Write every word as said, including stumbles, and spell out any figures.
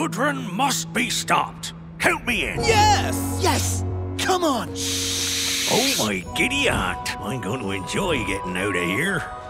children must be stopped. Count me in. Yes! Yes! Come on! Oh my giddy aunt, I'm going to enjoy getting out of here.